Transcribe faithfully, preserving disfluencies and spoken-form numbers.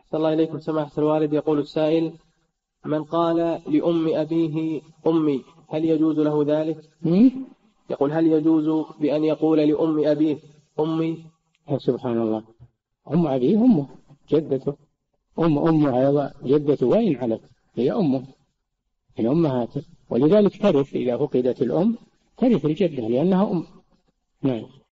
أحسن الله إليكم سماحة الوالد. يقول السائل: من قال لأم أبيه أمي هل يجوز له ذلك؟ يقول: هل يجوز بأن يقول لأم أبيه أمي؟ سبحان الله، أم أبيه أمه جدته، أم أمه أيضا جدته، وإن علت هي أمه من أمهاته، ولذلك ترث إذا فقدت الأم ترث الجدة لأنها أم. نعم.